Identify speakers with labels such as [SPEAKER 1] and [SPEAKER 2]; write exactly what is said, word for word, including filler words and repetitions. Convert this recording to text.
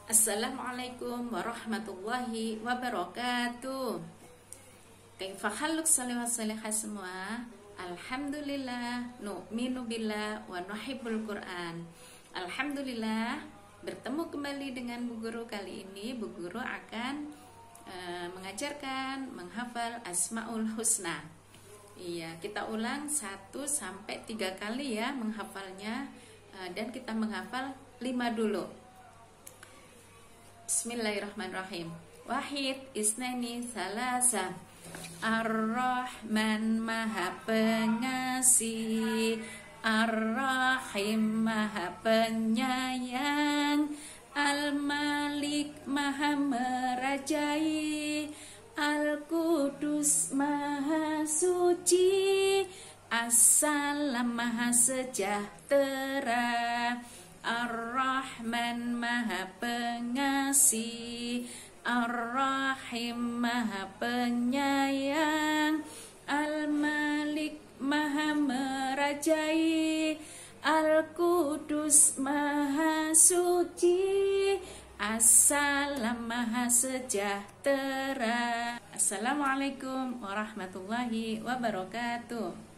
[SPEAKER 1] Assalamualaikum warahmatullahi wabarakatuh. Kaifa haluk salih salihah semua. Alhamdulillah, nu'minu billah wa nuhibbul Quran. Alhamdulillah, bertemu kembali dengan Bu Guru. Kali ini Bu Guru akan uh, mengajarkan menghafal Asmaul Husna. Iya, kita ulang satu sampai tiga kali ya menghafalnya, uh, dan kita menghafal lima dulu. Bismillahirrahmanirrahim. Wahid, isnaini, salasa. Ar-Rahman Maha Pengasih, Ar-Rahim Maha Penyayang, Al-Malik Maha Merajai, Al-Qudus Maha Suci, As-Salam Maha Sejahtera, Ar-Rahman Maha Pengasih, Ar-Rahim Maha Penyayang, Al-Malik Maha Merajai, Al-Qudus Maha Suci, As-Salam Maha Sejahtera. Assalamualaikum warahmatullahi wabarakatuh.